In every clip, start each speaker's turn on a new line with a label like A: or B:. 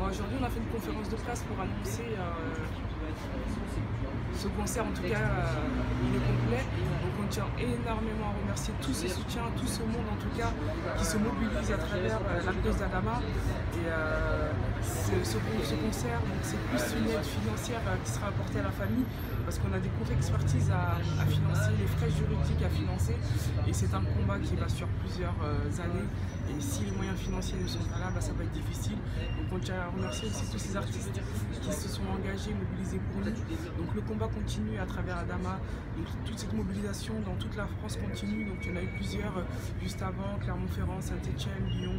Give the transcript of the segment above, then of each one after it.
A: Bon, aujourd'hui, on a fait une conférence de presse pour annoncer ce concert. En tout cas, il est complet. Donc on tient énormément à remercier tous ces soutiens, tout ce monde en tout cas qui se mobilise à travers la cause d'Adama. Et ce concert, c'est plus une aide financière qui sera apportée à la famille parce qu'on a des contre-expertises à financer, les frais juridiques à financer. Et c'est un combat qui va sur plusieurs années. Et si les moyens financiers ne sont pas là, ça va être difficile. Donc on tient à remercier aussi tous ces artistes qui se sont engagés, mobilisés pour nous. Donc le combat continue à travers Adama. Donc toute cette mobilisation dans toute la France continue. Donc il y en a eu plusieurs juste avant, Clermont-Ferrand, Saint-Étienne, Lyon,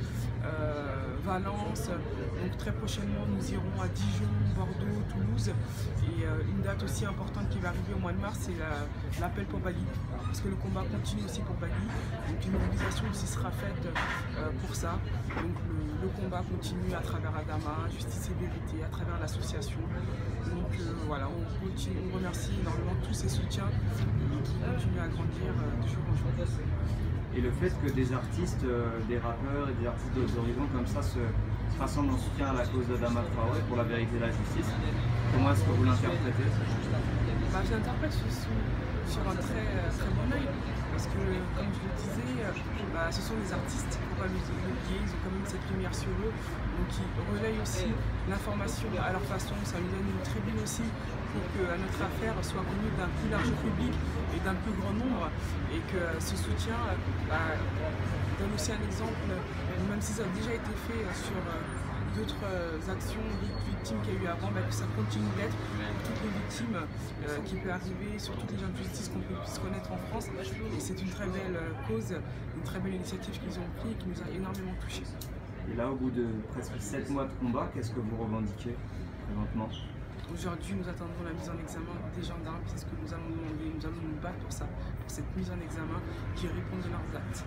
A: Valence. Donc très prochainement nous irons à Dijon, Bordeaux, Toulouse. Et une date aussi importante qui va arriver au mois de mars, c'est l'appel pour Bali. Parce que le combat continue aussi pour Bali. Donc une mobilisation aussi sera faite pour ça. Donc le combat continue à travers Adama, Justice et Vérité, à travers l'association. Donc voilà, on remercie énormément tous ces soutiens qui continuent à grandir de jour en jour.
B: Et le fait que des artistes, des rappeurs et des artistes d'horizon comme ça se rassemblent en soutien à la cause d'Adama Traoré pour la vérité et la justice, comment est-ce que vous l'interprétez?
A: Je l'interprète sur un très bon œil. Parce que, comme je le disais, ce sont des artistes, il ne faut pas l'oublier, ils ont quand même cette lumière sur eux, donc ils relayent aussi l'information à leur façon, ça nous donne une tribune aussi pour que notre affaire soit connue d'un plus large public et d'un plus grand nombre, et que ce soutien donne aussi un exemple, même si ça a déjà été fait sur d'autres actions victimes qu'il y a eu avant, que ça continue d'être pour toutes les victimes qui peut arriver, sur toutes les injustices qu'on puisse connaître en France. Et c'est une très belle cause, une très belle initiative qu'ils ont prise et qui nous a énormément touchés.
B: Et là, au bout de presque 7 mois de combat, qu'est-ce que vous revendiquez présentement?
A: Aujourd'hui, nous attendons la mise en examen des gendarmes, c'est ce que nous allons demander, nous allons nous battre pour ça, pour cette mise en examen qui répond de leurs actes.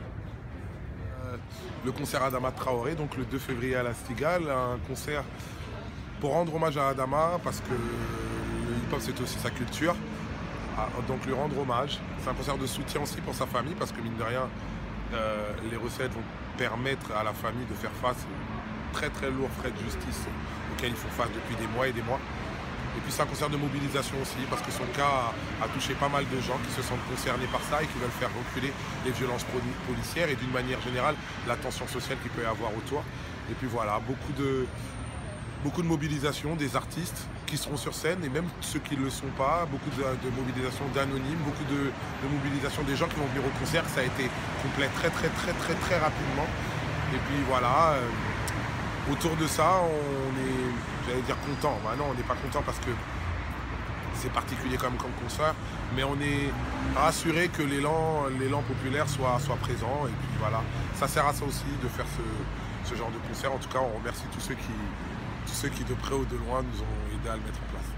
C: Le concert Adama Traoré, donc le 2 février à la Cigale, un concert pour rendre hommage à Adama parce que le hip-hop c'est aussi sa culture, donc lui rendre hommage. C'est un concert de soutien aussi pour sa famille parce que mine de rien, les recettes vont permettre à la famille de faire face aux très très lourds frais de justice auxquels ils font face depuis des mois et des mois. Et puis c'est un concert de mobilisation aussi, parce que son cas a touché pas mal de gens qui se sentent concernés par ça et qui veulent faire reculer les violences policières et d'une manière générale la tension sociale qu'il peut y avoir autour. Et puis voilà, beaucoup de mobilisation des artistes qui seront sur scène et même ceux qui ne le sont pas, beaucoup de mobilisation d'anonymes, beaucoup de mobilisation des gens qui vont venir au concert. Ça a été complet très rapidement. Et puis voilà. Autour de ça, on est, j'allais dire content. Non, on n'est pas content parce que c'est particulier comme concert, mais on est rassuré que l'élan populaire soit présent. Et puis voilà, ça sert à ça aussi de faire ce genre de concert. En tout cas, on remercie tous ceux qui de près ou de loin nous ont aidés à le mettre en place.